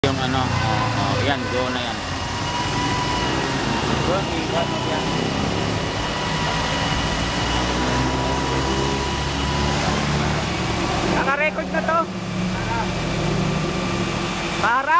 Yung ano, yan, go na yan. Go, iwan mo yan. Naka-record na to. Para